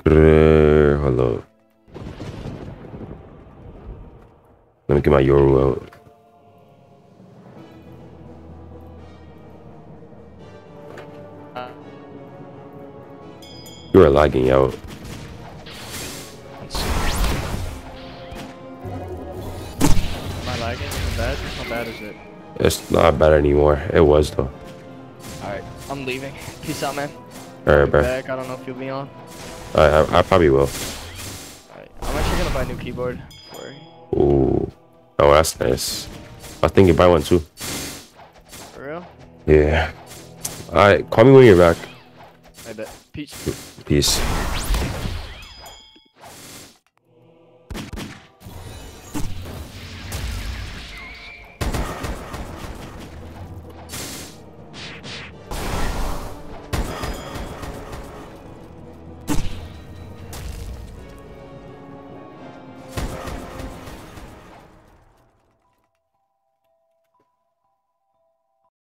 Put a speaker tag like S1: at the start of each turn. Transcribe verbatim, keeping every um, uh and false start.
S1: Grrr, hold up. Let me get my Yoru out. You are lagging out.
S2: Am I lagging? Is it bad? How bad is it?
S1: It's not bad anymore. It was though.
S2: Alright, I'm leaving. Peace out, man.
S1: Alright, bro.
S2: Back. I don't know if you'll be on.
S1: I, I, I probably will.
S2: Alright, I'm actually gonna buy a new keyboard. For...
S1: Ooh. Oh, that's nice. I was thinking buy one too.
S2: For real?
S1: Yeah. Alright, call me when you're back.
S2: I bet. Peace.
S1: Peace.